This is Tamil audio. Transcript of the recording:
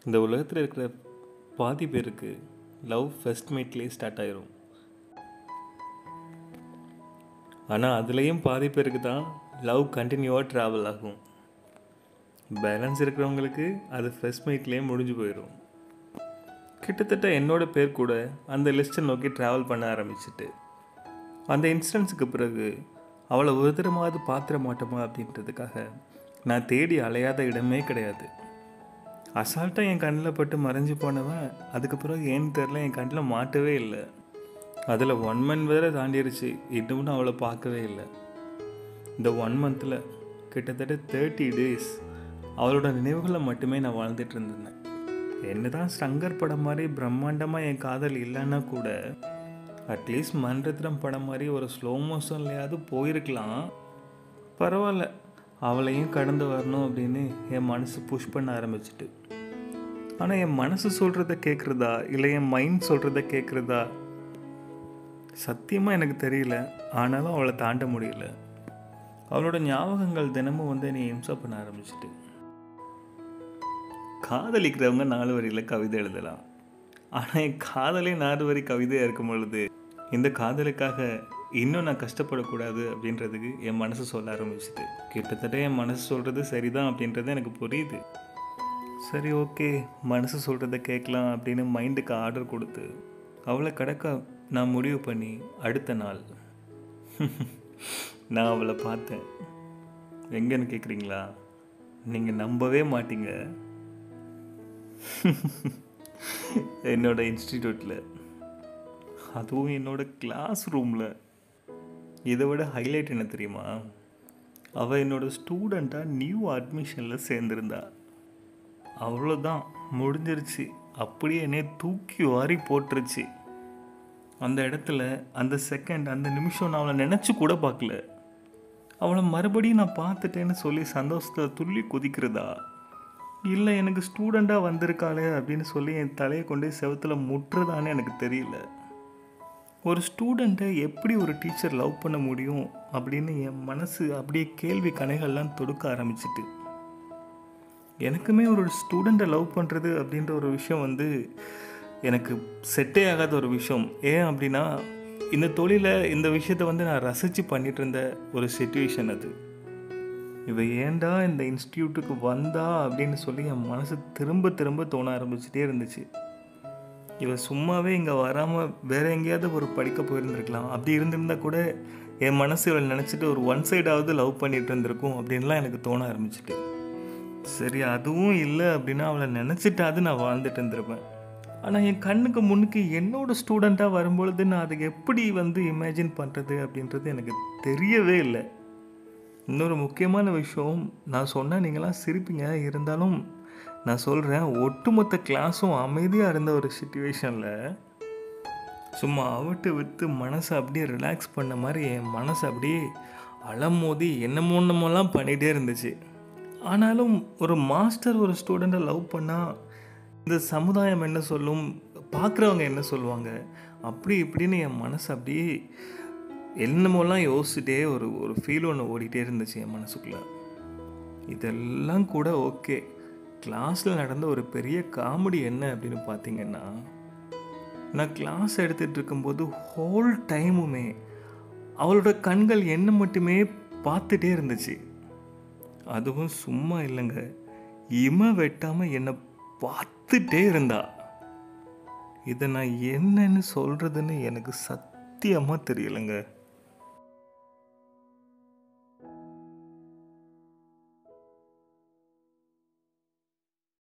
இந்த உலகத்தில் இருக்கிற பாதி பேருக்கு லவ் ஃபர்ஸ்ட் மீட்லேயே ஸ்டார்ட் ஆயிரும். ஆனால் அதுலேயும் பாதி பேருக்கு தான் லவ் கண்டினியூவாக ட்ராவல் ஆகும். பேலன்ஸ் இருக்கிறவங்களுக்கு அது ஃபர்ஸ்ட் மீட்லேயே முடிஞ்சு போயிடும். கிட்டத்தட்ட என்னோட பேர் கூட அந்த லிஸ்ட்டை நோக்கி ட்ராவல் பண்ண ஆரம்பிச்சுட்டு, அந்த இன்சிடென்ட்ஸுக்கு பிறகு அவளை ஒரு தரமாவது பாத்திர மாட்டோமா அப்படின்றதுக்காக நான் தேடி அலையாத இடமே கிடையாது. அசால்ட்டாக என் கண்ணில் பட்டு மறைஞ்சு போனவன் அதுக்கு பிறகு ஏன்னு தெரில என் கண்ணில் மாட்டவே இல்லை. அதில் 1 month வேறு தாண்டிடுச்சு, இன்னும் அவளை பார்க்கவே இல்லை. இந்த 1 monthல் கிட்டத்தட்ட 30 days அவளோட நினைவுகளை மட்டுமே நான் வாழ்ந்துட்டு இருந்தேன். என்ன தான் ஸ்ட்ரங்கர் படம் மாதிரி பிரம்மாண்டமாக என் காதல் இல்லைன்னா கூட அட்லீஸ்ட் மன்றத்திரம் படம் மாதிரி ஒரு ஸ்லோ மோஷன்லையாவது போயிருக்கலாம். பரவாயில்ல, அவளையும் கடந்து வரணும் அப்படின்னு என் மனசு புஷ் பண்ண ஆரம்பிச்சிட்டு. ஆனால் என் மனசு சொல்கிறத கேட்குறதா இல்லை என் மைண்ட் சொல்கிறத கேட்குறதா சத்தியமாக எனக்கு தெரியல. ஆனாலும் அவளை தாண்ட முடியல. அவளோட ஞாபகங்கள் தினமும் என்னை இம்சா பண்ண ஆரம்பிச்சிட்டு. காதலிக்கிறவங்க 4 வரியில் கவிதை எழுதலாம். ஆனால் என் காதலே 4 வரி கவிதையாக இருக்கும் பொழுது இந்த காதலுக்காக இன்னும் நான் கஷ்டப்படக்கூடாது அப்படின்றதுக்கு என் மனசு சொல்ல ஆரம்பிச்சிட்டு. கிட்டத்தட்ட என் மனசு சொல்கிறது சரிதான் அப்படின்றது எனக்கு புரியுது. சரி, ஓகே, மனசு சொல்கிறத கேட்கலாம் அப்படின்னு மைண்டுக்கு ஆர்டர் கொடுத்து அவளை கடக்க நான் முடிவு பண்ணி அடுத்த நாள் நான் அவளை பார்த்தேன். எங்கன்னு கேட்குறீங்களா? நீங்கள் நம்பவே மாட்டீங்க. என்னோட இன்ஸ்டிடியூட்டில், அதுவும் என்னோட கிளாஸ் ரூமில். இதை விட ஹைலைட் என்ன தெரியுமா? அவள் என்னோட ஸ்டூடெண்ட்டாக நியூ அட்மிஷனில் சேர்ந்துருந்தா. அவ்வளோதான், முடிஞ்சிருச்சு. அப்படியே என்னை தூக்கி வாரி போட்டுருச்சு. அந்த இடத்துல அந்த செகண்ட், அந்த நிமிஷம் நான் அவளை நினச்சி கூட பார்க்கல. அவளை மறுபடியும் நான் பார்த்துட்டேன்னு சொல்லி சந்தோஷத்தில் துள்ளி குதிக்கிறதா, இல்லை எனக்கு ஸ்டூடெண்ட்டாக வந்திருக்காளே அப்படின்னு சொல்லி என் தலையை கொண்டு செவத்தில் முட்டுறதான்னு எனக்கு தெரியல. ஒரு ஸ்டூடெண்ட்டை எப்படி ஒரு டீச்சர் லவ் பண்ண முடியும் அப்படின்னு என் மனசு அப்படியே கேள்வி கணைகள்லாம் தொடுக்க ஆரம்பிச்சிட்டு. எனக்குமே ஒரு ஸ்டூடெண்ட்டை லவ் பண்ணுறது அப்படின்ற ஒரு விஷயம் எனக்கு செட்டே ஆகாத ஒரு விஷயம். ஏன் அப்படின்னா, இந்த தொழிலை, இந்த விஷயத்தை நான் ரசித்து பண்ணிகிட்டு இருந்த ஒரு சிச்சுவேஷன் அது. இவ ஏண்டா இந்த இன்ஸ்டியூட்டுக்கு வந்தா அப்படின்னு சொல்லி என் மனசு திரும்ப திரும்ப தோண ஆரம்பிச்சிட்டே இருந்துச்சு. இவ சும்மாவே இங்கே வராமல் வேறு எங்கேயாவது ஒரு படிக்க போயிருந்துருக்கலாம். அப்படி இருந்திருந்தால் கூட என் மனசு இவளை நினச்சிட்டு ஒரு 1 சைடாவது லவ் பண்ணிகிட்டு இருந்திருக்கும் அப்படின்லாம் எனக்கு தோண ஆரம்பிச்சிட்டு. சரி, அதுவும் இல்லை அப்படின்னா அவளை நினச்சிட்டாது நான் வாழ்ந்துட்டு இருந்திருப்பேன். ஆனால் என் கண்ணுக்கு முன்னுக்கு என்னோட ஸ்டூடெண்ட்டாக வரும்பொழுது நான் அதை எப்படி இமேஜின் பண்ணுறது அப்படின்றது எனக்கு தெரியவே இல்லை. இன்னொரு முக்கியமான விஷயம், நான் சொன்னால் நீங்களாம் சிரிப்பீங்க, இருந்தாலும் நான் சொல்கிறேன், ஒட்டுமொத்த கிளாஸும் அமைதியாக இருந்த ஒரு சிச்சுவேஷனில் சும்மா அவிட்டு விட்டு மனசை அப்படியே ரிலாக்ஸ் பண்ண மாதிரி என் மனசை அப்படியே அலமோதி என்னமோன்னமோலாம் பண்ணிகிட்டே இருந்துச்சு. ஆனாலும் ஒரு மாஸ்டர் ஒரு ஸ்டூடெண்ட்டை லவ் பண்ணால் இந்த சமுதாயம் என்ன சொல்லும், பார்க்குறவங்க என்ன சொல்லுவாங்க, அப்படி இப்படின்னு என் மனசு அப்படியே என்னமோலாம் யோசிச்சுட்டே ஒரு ஃபீல் ஒன்று ஓடிட்டே இருந்துச்சு என் மனசுக்குள்ளே. இதெல்லாம் கூட ஓகே. கிளாஸில் நடந்த ஒரு பெரிய காமெடி என்ன அப்படின்னு பார்த்தீங்கன்னா, நான் கிளாஸ் எடுத்துகிட்டு இருக்கும்போது ஹோல் டைமுமே அவளோட கண்கள் என்ன மட்டுமே பார்த்துட்டே இருந்துச்சு. அதுவும் சும்மா இல்லைங்க, வெட்டாமல் என்னை பார்த்துட்டே இருந்தா. இதை நான் என்னன்னு சொல்கிறதுன்னு எனக்கு சத்தியமாக தெரியலைங்க.